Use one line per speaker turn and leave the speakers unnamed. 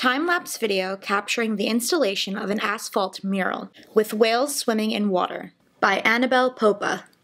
time-lapse video capturing the installation of an asphalt mural with whales swimming in water by Annabelle Popa.